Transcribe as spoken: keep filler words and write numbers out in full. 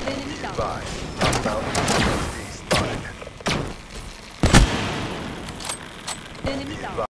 Enemy down. Five. Hostile E S P spotted. Enemy down.